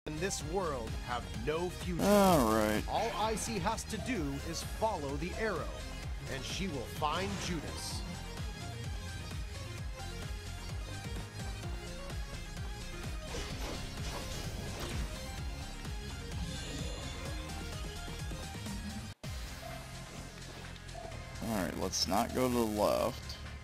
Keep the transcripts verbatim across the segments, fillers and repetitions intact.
in this world have no future. Alright. All Icy has to do is follow the arrow, and she will find Judas. Alright, let's not go to the left.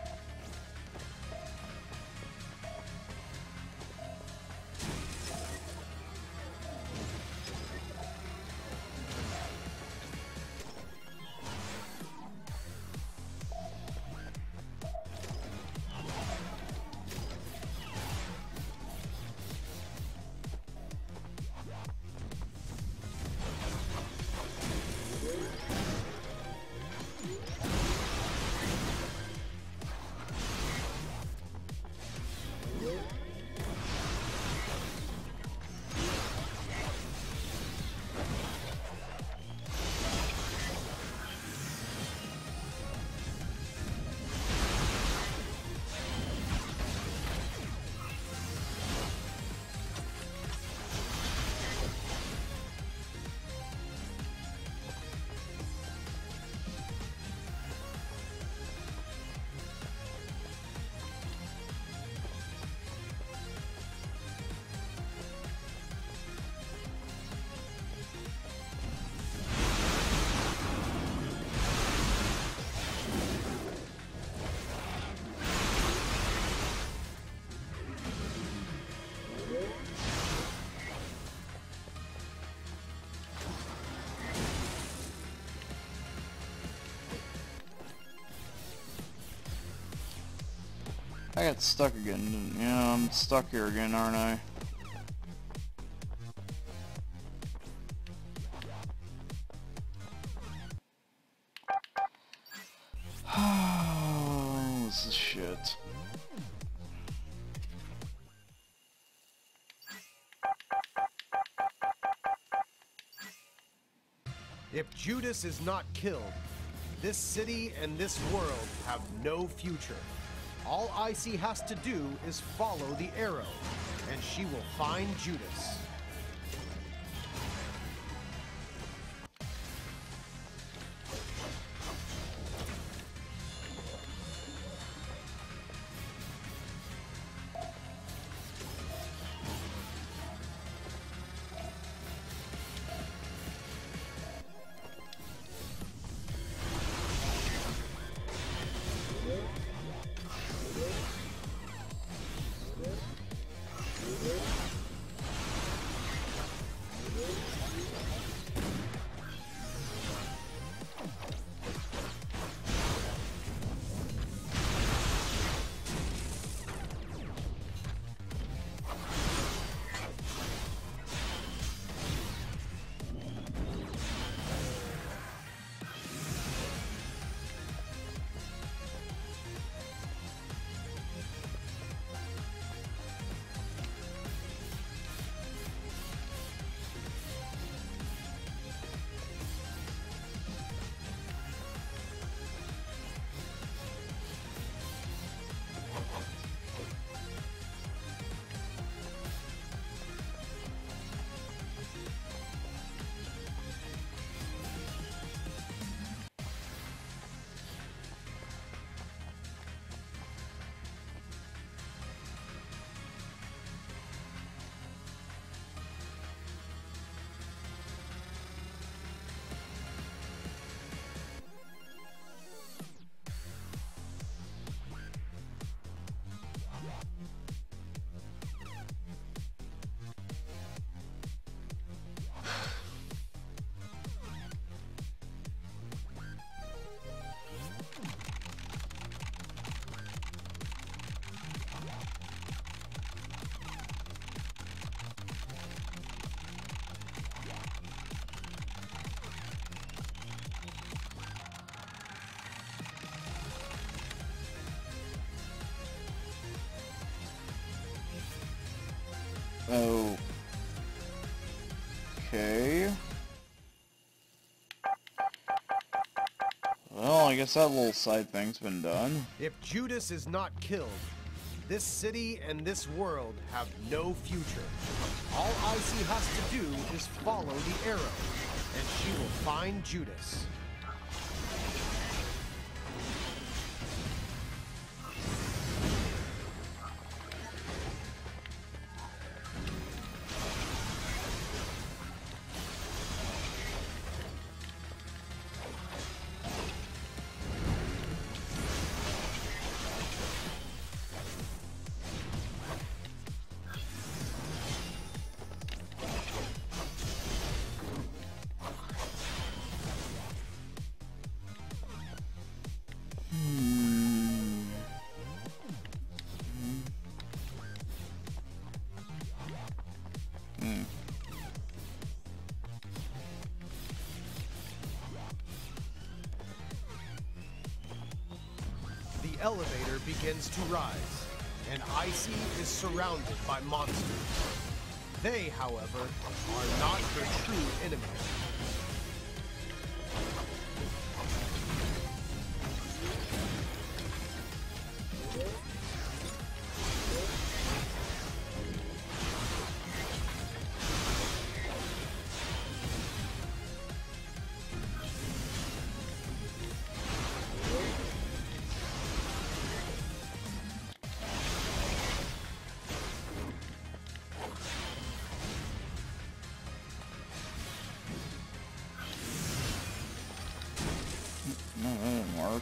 I got stuck again. Yeah, I'm stuck here again, aren't I? Oh, this is shit. If Judas is not killed, this city and this world have no future. All Icy has to do is follow the arrow, and she will find Judas. Oh. Okay. Well, I guess that little side thing's been done. If Judas is not killed, This city and this world have no future. All Icy has to do is follow the arrow, and she will find Judas. The elevator begins to rise, and Icy is surrounded by monsters. They, however, are not her true enemies. No, that didn't work.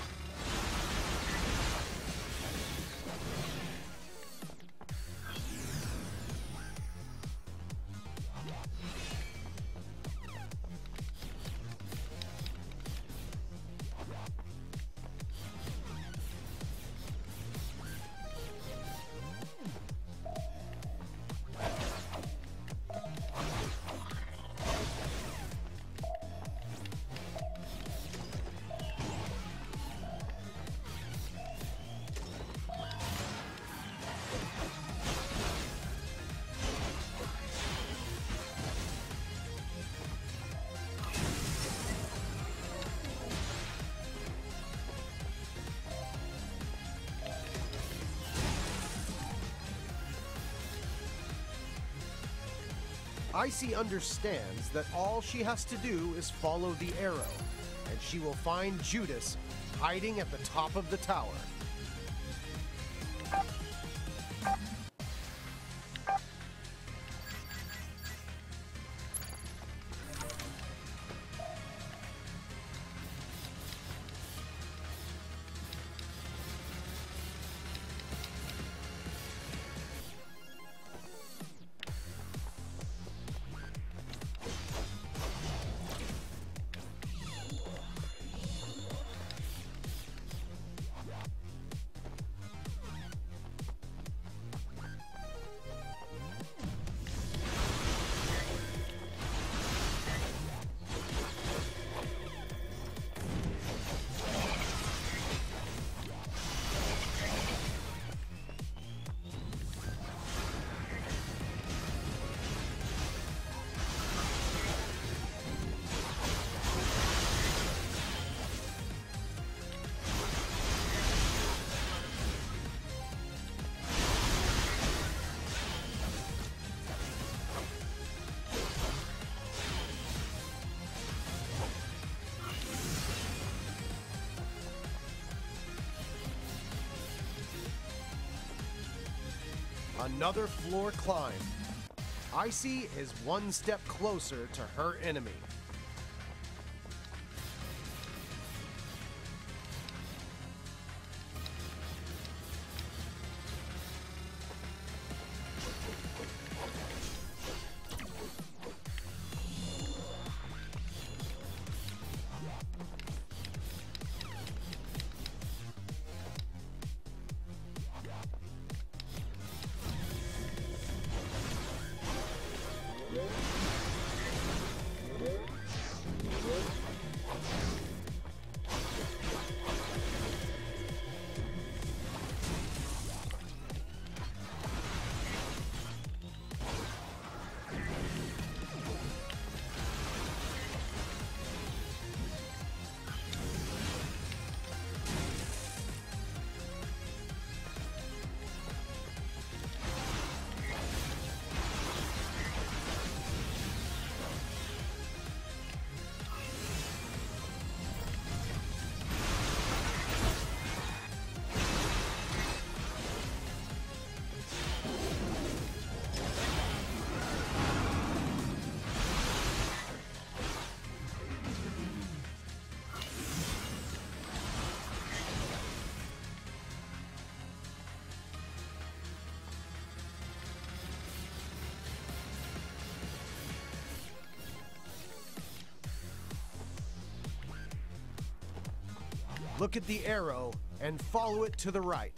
Icy understands that all she has to do is follow the arrow, and she will find Judas hiding at the top of the tower. Another floor climb. Icy is one step closer to her enemy. Look at the arrow and follow it to the right.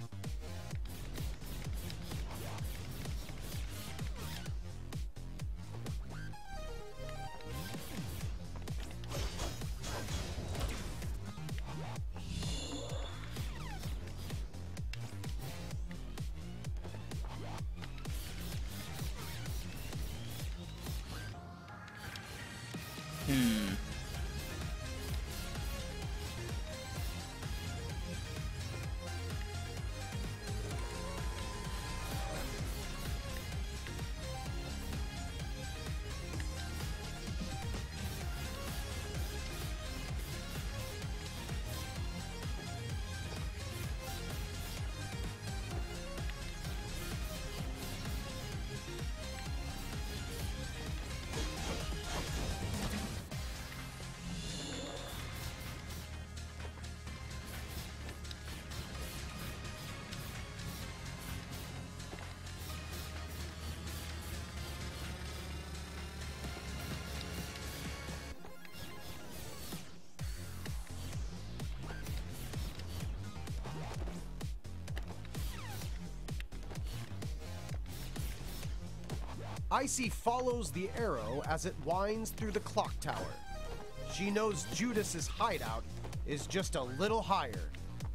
Hmm. Icy follows the arrow as it winds through the clock tower. She knows Judas's hideout is just a little higher.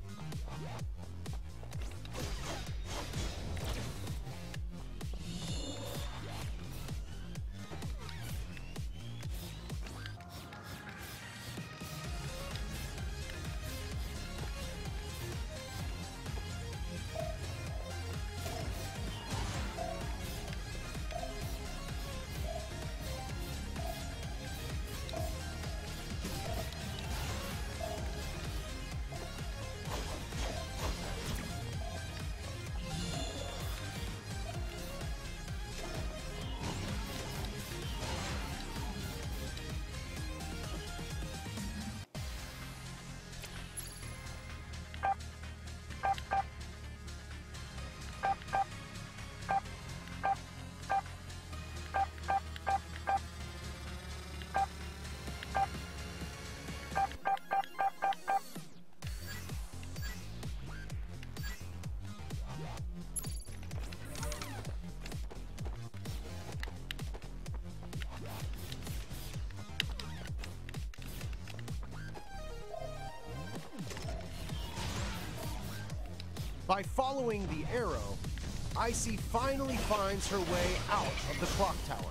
By following the arrow, Icy finally finds her way out of the clock tower.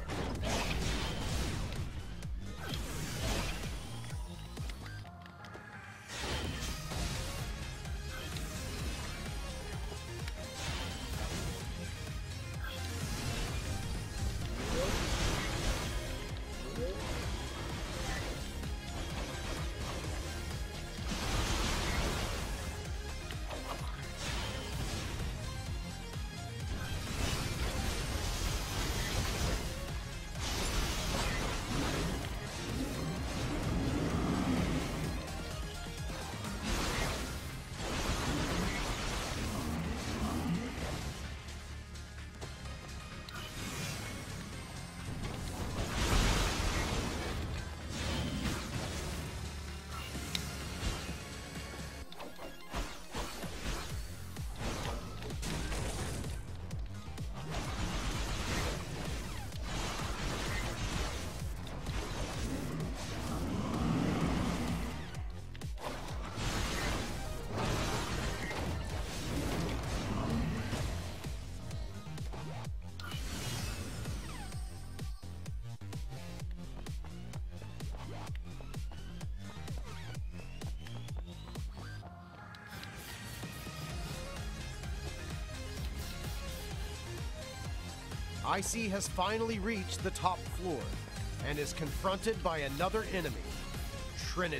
Icy has finally reached the top floor and is confronted by another enemy, Trinity.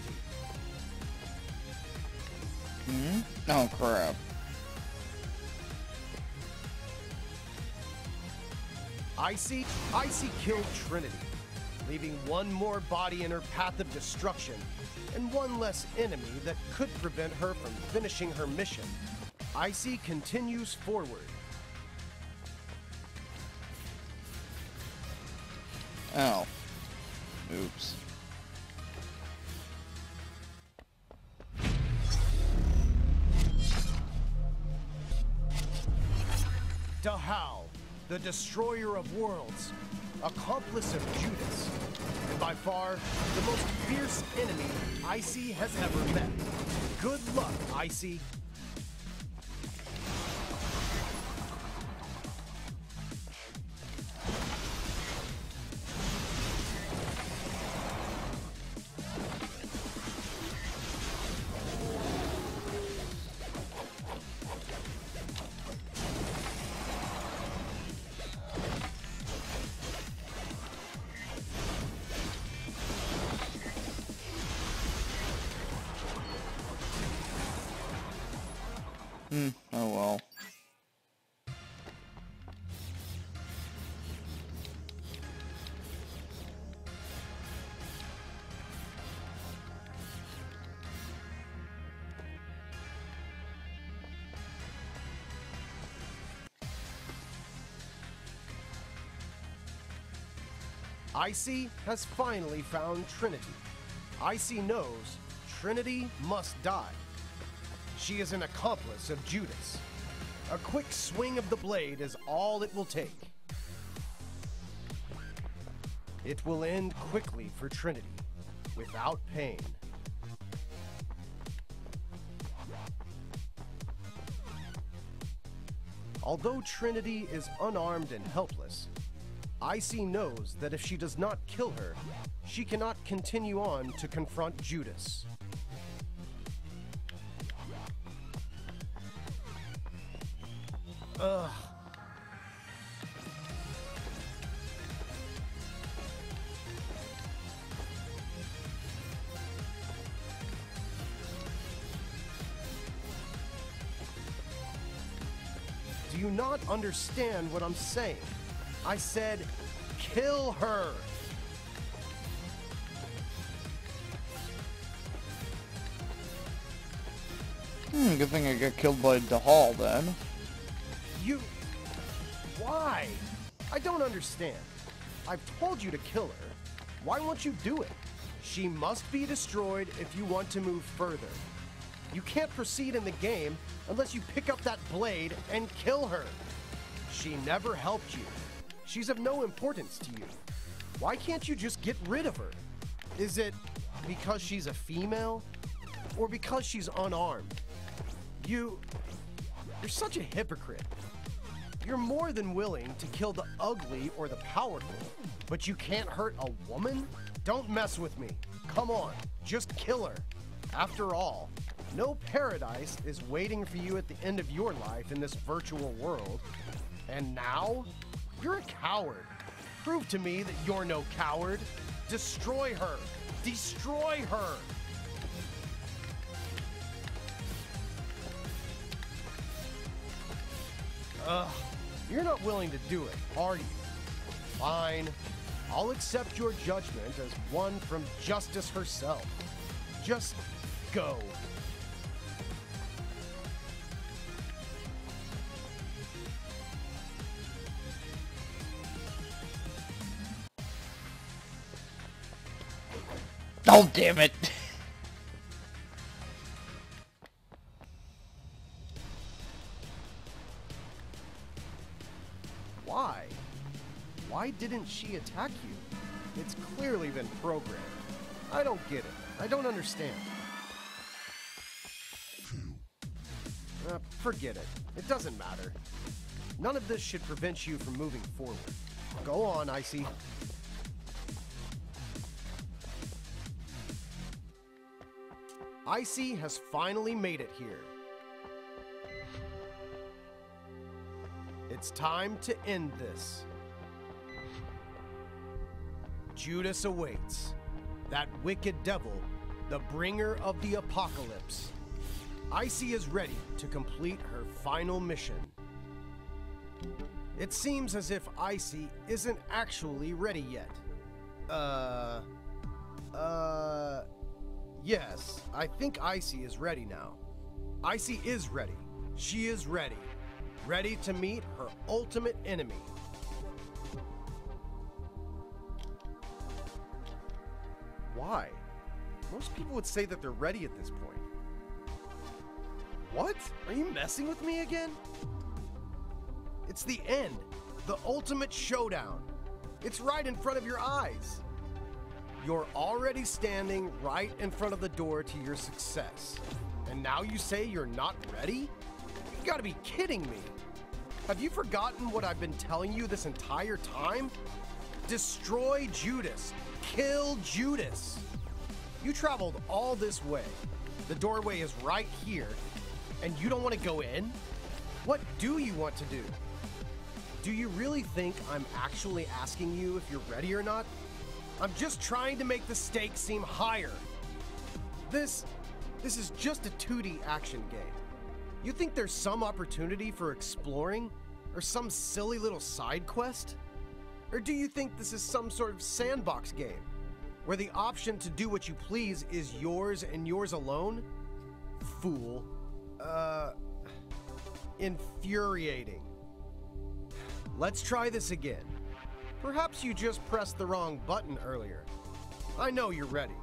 Hmm? Oh, crap. Icy, Icy killed Trinity, leaving one more body in her path of destruction and one less enemy that could prevent her from finishing her mission. Icy continues forward. Oh. Oops. Hal, the destroyer of worlds, accomplice of Judas, and by far the most fierce enemy Icy has ever met. Good luck, Icy. Hmm, oh well. Icy has finally found Trinity. Icy knows Trinity must die. She is an accomplice of Judas. A quick swing of the blade is all it will take. It will end quickly for Trinity, without pain. Although Trinity is unarmed and helpless, Icy knows that if she does not kill her, she cannot continue on to confront Judas. Ugh. Do you not understand what I'm saying? I said, kill her! Hmm, good thing I got killed by Dahal then. You... Why? I don't understand. I've told you to kill her. Why won't you do it? She must be destroyed if you want to move further. You can't proceed in the game unless you pick up that blade and kill her. She never helped you. She's of no importance to you. Why can't you just get rid of her? Is it because she's a female? Or because she's unarmed? You... You're such a hypocrite. You're more than willing to kill the ugly or the powerful, but you can't hurt a woman? Don't mess with me. Come on, just kill her. After all, no paradise is waiting for you at the end of your life in this virtual world. And now, you're a coward. Prove to me that you're no coward. Destroy her. Destroy her. Ugh. You're not willing to do it, are you? Fine. I'll accept your judgment as one from justice herself. Just go. Oh, damn it! Why? Why didn't she attack you? It's clearly been programmed. I don't get it. I don't understand. Uh, forget it. It doesn't matter. None of this should prevent you from moving forward. Go on, Icy. Icy has finally made it here. It's time to end this. Judas awaits. That wicked devil, the bringer of the apocalypse. Icy is ready to complete her final mission. It seems as if Icy isn't actually ready yet. Uh... Uh... Yes, I think Icy is ready now. Icy is ready. She is ready. Ready to meet her ultimate enemy. Why? Most people would say that they're ready at this point. What? Are you messing with me again? It's the end, the ultimate showdown. It's right in front of your eyes. You're already standing right in front of the door to your success. And now you say you're not ready? You gotta be kidding me. Have you forgotten what I've been telling you this entire time? Destroy Judas. Kill Judas. You traveled all this way. The doorway is right here, and you don't want to go in? What do you want to do? Do you really think I'm actually asking you if you're ready or not? I'm just trying to make the stakes seem higher. This, this is just a two D action game. You think there's some opportunity for exploring? Or some silly little side quest? Or do you think this is some sort of sandbox game, where the option to do what you please is yours and yours alone? Fool. Uh... Infuriating. Let's try this again. Perhaps you just pressed the wrong button earlier. I know you're ready.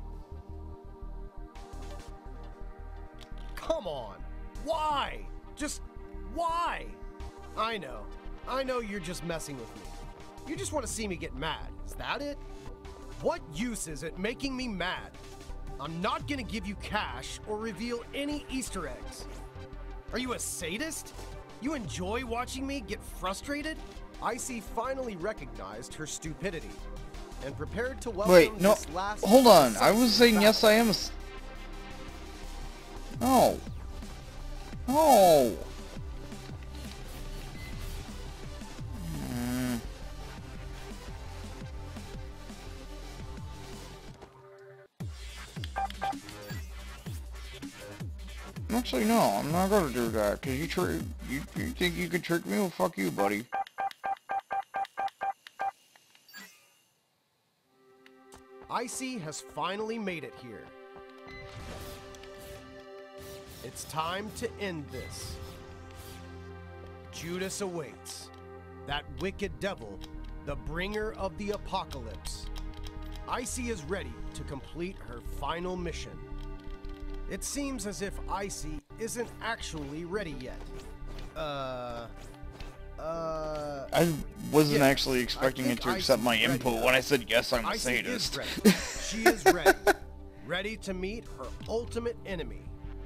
Come on! Why? Just why? I know. I know you're just messing with me. You just want to see me get mad. Is that it? What use is it making me mad? I'm not gonna give you cash or reveal any Easter eggs. Are you a sadist? You enjoy watching me get frustrated? Icy finally recognized her stupidity and prepared to welcome Wait, no, this last hold on. I was saying battle. yes, I am a... s- No. No. Hmm. Actually, no, I'm not gonna do that, cause you, tr you, you think you could trick me? Well, fuck you, buddy. Icy has finally made it here. It's time to end this. Judas awaits. That wicked devil, the bringer of the apocalypse. Icy is ready to complete her final mission. It seems as if Icy isn't actually ready yet. Uh... Uh... I wasn't yeah, actually expecting I it to think accept my Icy's ready input now. when I said yes, I'm a Icy sadist. is ready. She is ready. Ready to meet her ultimate enemy.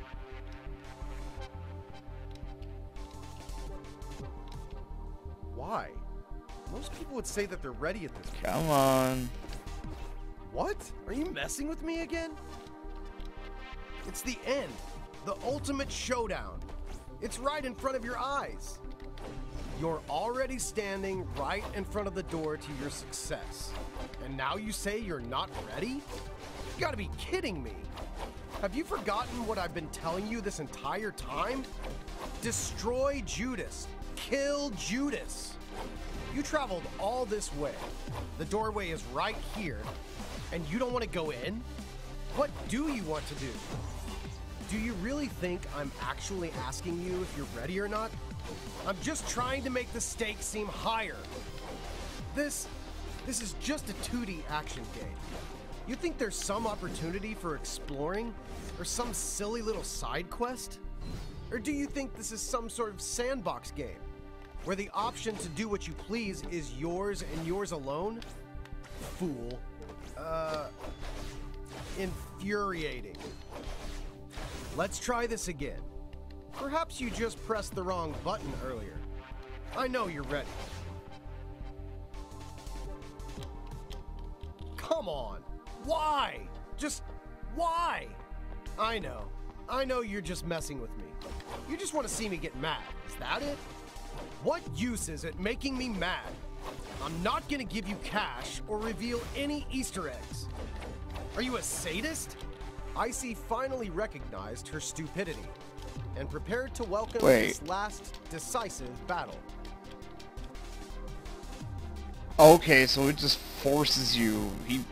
Why? Most people would say that they're ready at this point. Come on. What? Are you messing with me again? It's the end. The ultimate showdown. It's right in front of your eyes. You're already standing right in front of the door to your success. And now you say you're not ready? You gotta be kidding me. Have you forgotten what I've been telling you this entire time? Destroy Judas. Kill Judas. You traveled all this way. The doorway is right here, and you don't want to go in? What do you want to do? Do you really think I'm actually asking you if you're ready or not? I'm just trying to make the stakes seem higher. This, this is just a two D action game. You think there's some opportunity for exploring? Or some silly little side quest? Or do you think this is some sort of sandbox game, where the option to do what you please is yours and yours alone? Fool. Uh... Infuriating. Let's try this again. Perhaps you just pressed the wrong button earlier. I know you're ready. Come on! Why? Just why? I know. I know you're just messing with me. You just want to see me get mad. Is that it? What use is it making me mad? I'm not gonna give you cash or reveal any Easter eggs. Are you a sadist? Icy finally recognized her stupidity and prepared to welcome Wait. this last decisive battle. Okay, so it just forces you. He...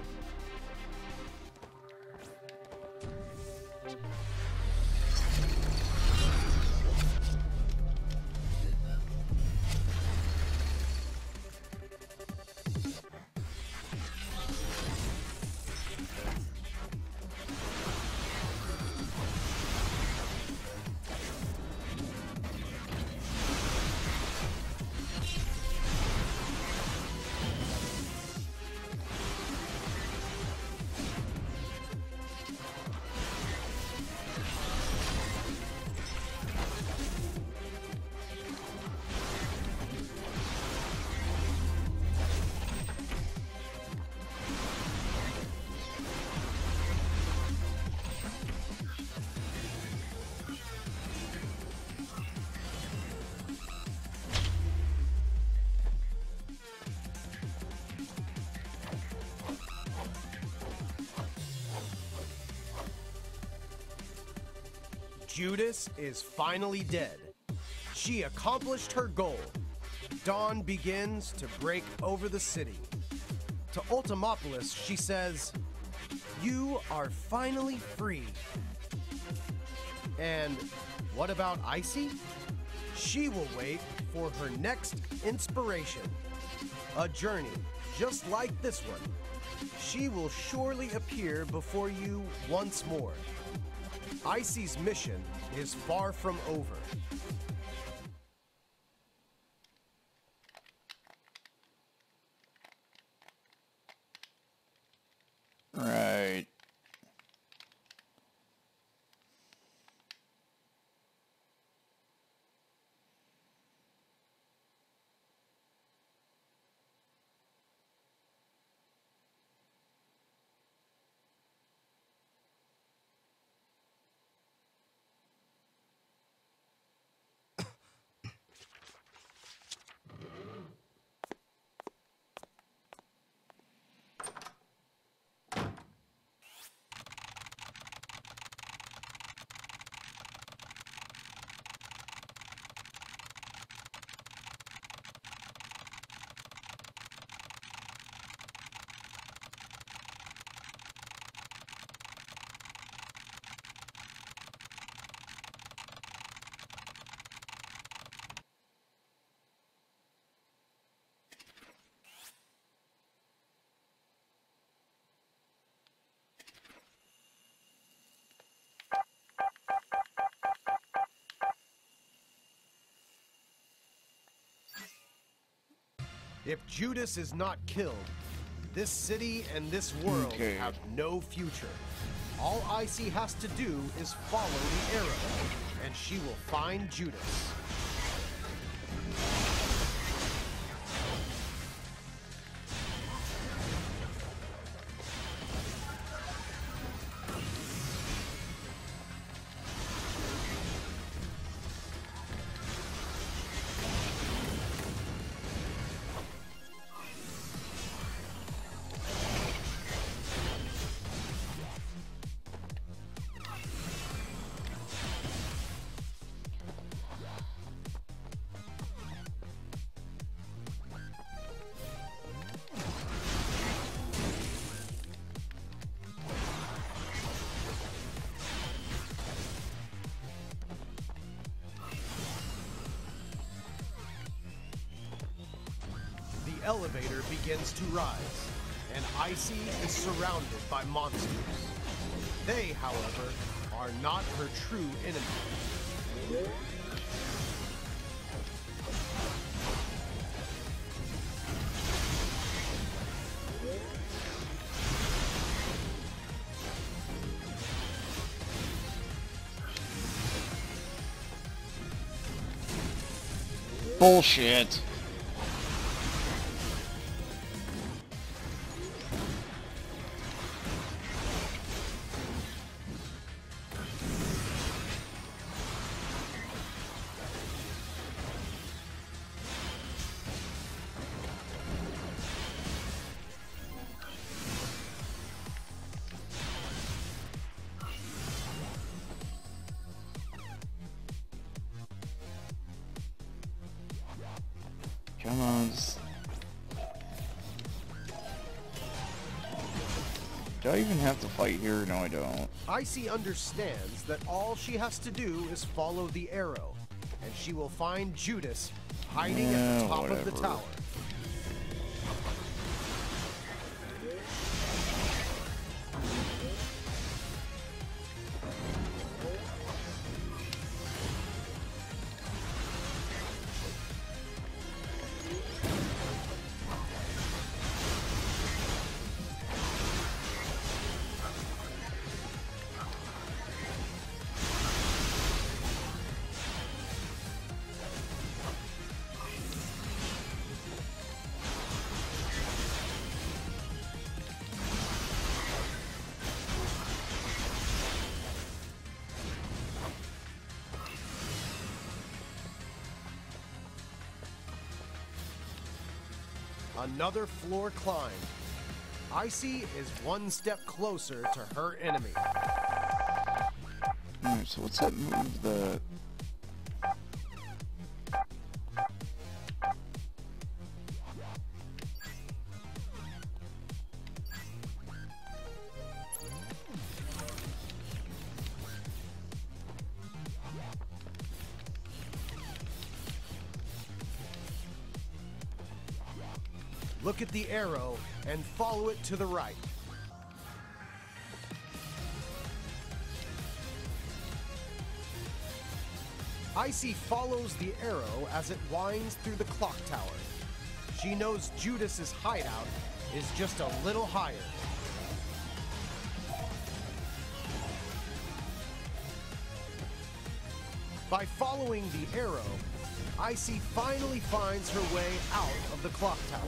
Judas is finally dead. She accomplished her goal. Dawn begins to break over the city. To Ultimopolis, she says, "You are finally free." And what about Icy? She will wait for her next inspiration. A journey just like this one. She will surely appear before you once more. Icy's mission is far from over. Right. If Judas is not killed, this city and this world Okay. have no future. All Icy has to do is follow the arrow, and she will find Judas. The elevator begins to rise, and Icy is surrounded by monsters. They, however, are not her true enemy. Bullshit. Come on. Do I even have to fight here? No, I don't. Icy understands that all she has to do is follow the arrow, and she will find Judas hiding at Yeah, the top of the whatever. tower. Another floor climbed. Icy is one step closer to her enemy. Alright, so what's that move that... Look at the arrow and follow it to the right. Icy follows the arrow as it winds through the clock tower. She knows Judas's hideout is just a little higher. By following the arrow, Icy finally finds her way out of the clock tower.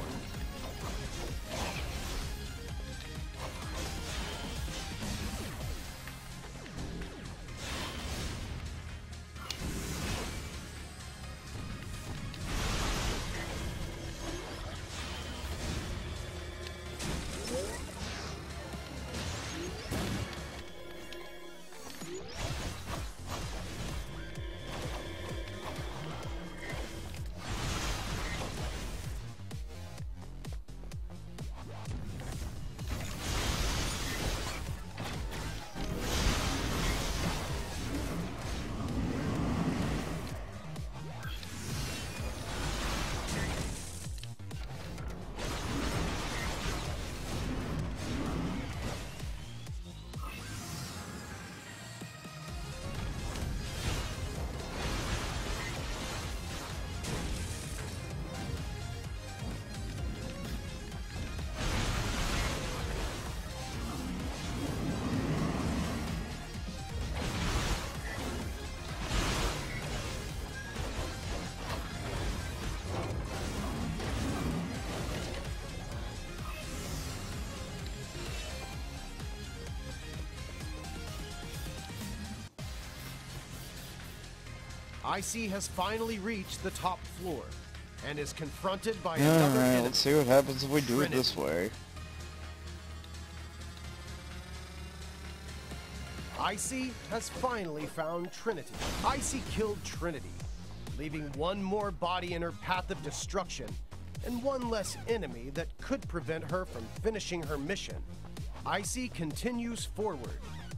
Icy has finally reached the top floor and is confronted by another Alright, enemy. let's see what happens if we do Trinity. it this way. Icy has finally found Trinity. Icy killed Trinity, leaving one more body in her path of destruction and one less enemy that could prevent her from finishing her mission. Icy continues forward.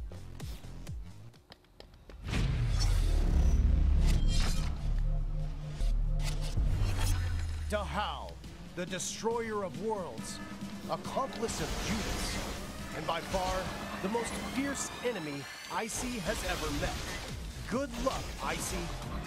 Dahao, the destroyer of worlds, accomplice of Judas, and by far the most fierce enemy Icy has ever met. Good luck, Icy.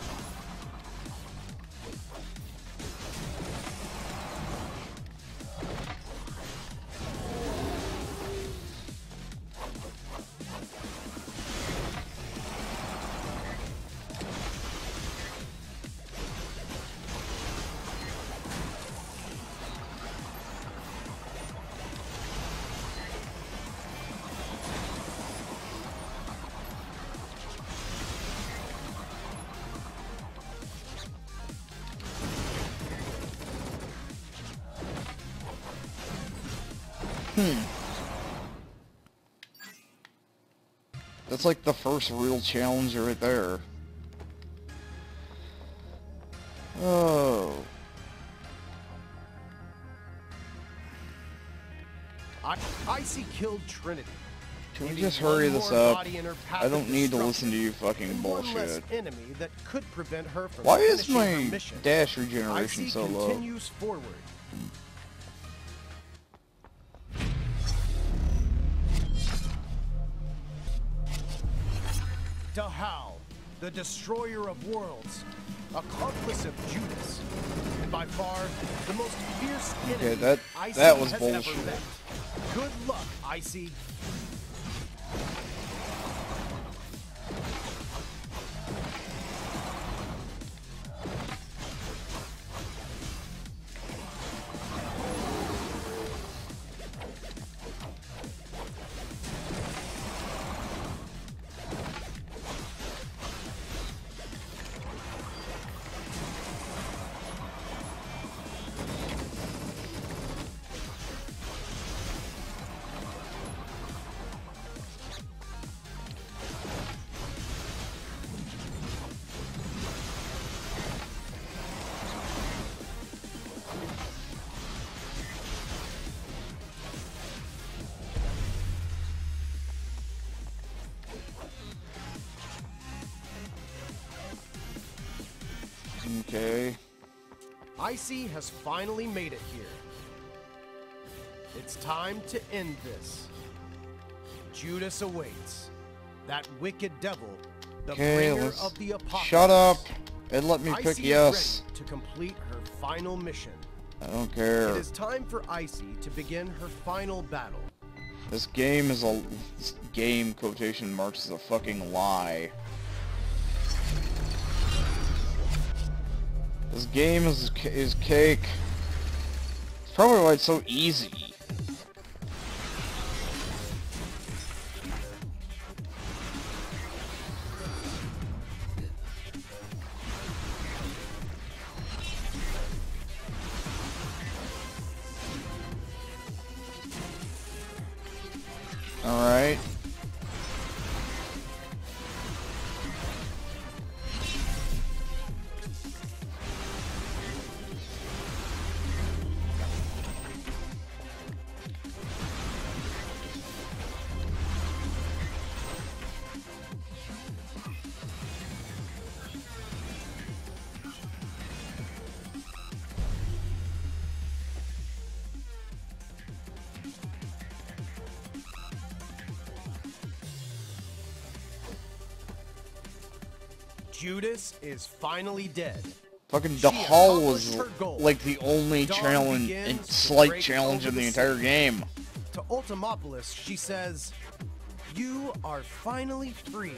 Hmm. That's like the first real challenge right there. Oh. I Icy killed Trinity. Can we leaving just one hurry this more up? body in her path I of don't need to destruction listen to you fucking and one less bullshit. enemy that could prevent her from Why is finishing my her mission. dash regeneration Icy so low? continues forward. Dahao, the destroyer of worlds, accomplice of Judas, and by far the most fierce enemy Okay, that- Icy that was has bullshit. ever met. Good luck, Icy. Icy has finally made it here. It's time to end this. Judas awaits. That wicked devil, the Okay, bringer let's of the apocalypse. shut up and let me Icy pick is yes. ready to complete her final mission. I don't care. It is time for Icy to begin her final battle. This game is a this game quotation marks is a fucking lie. This game is is cake. It's probably why it's so easy. All right. Judas is finally dead. Fucking She the Hall was accomplished her goal. like the only Dawn challenge begins and to slight break challenge over in the the entire city. game. To Ultimopolis, she says, "You are finally free."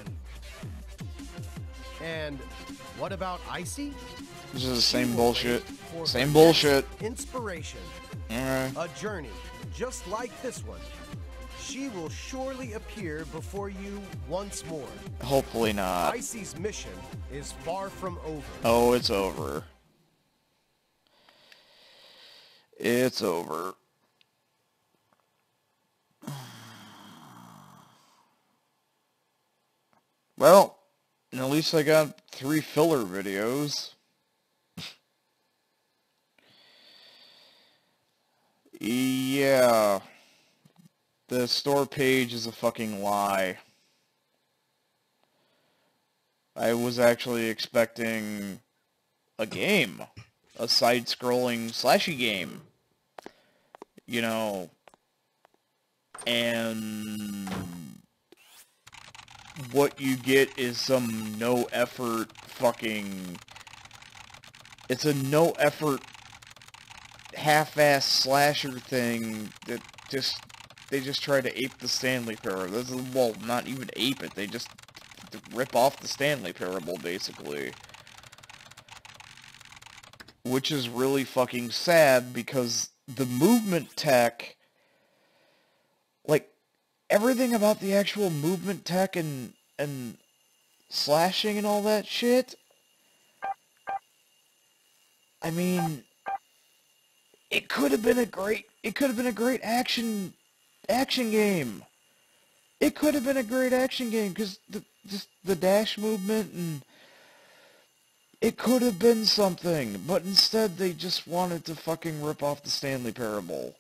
And what about Icy? This is the She same will bullshit. wait for Same her bullshit. next inspiration. Alright. A journey just like this one. She will surely appear before you once more. Hopefully not. Icy's mission is far from over. Oh, it's over. It's over. Well, at least I got three filler videos. Yeah. The store page is a fucking lie. I was actually expecting a game. A side-scrolling slashy game. You know. And what you get is some no-effort fucking... It's a no-effort half-ass slasher thing that just... They just try to ape the Stanley Parable. This is, well, not even ape it. They just rip off the Stanley Parable, basically. Which is really fucking sad, because the movement tech... Like, everything about the actual movement tech and, and slashing and all that shit... I mean... It could have been a great... It could have been a great action... action game. It could have been a great action game, because the just the dash movement, and it could have been something, but instead they just wanted to fucking rip off the Stanley Parable.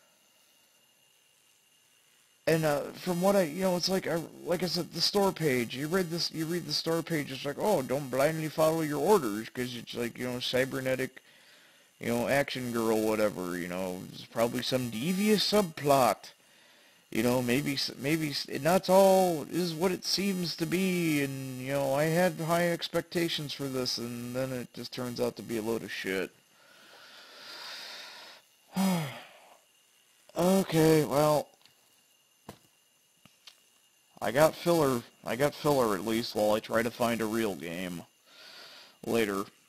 And uh, from what I, you know, it's like I, like I said, the store page. You read this, you read the store page. It's like, oh, don't blindly follow your orders, because it's like, you know, cybernetic, you know, action girl, whatever. You know, there's probably some devious subplot. You know, maybe, maybe not all is what it seems to be, and, you know, I had high expectations for this, and then it just turns out to be a load of shit. Okay, well, I got filler, I got filler at least, while I try to find a real game later.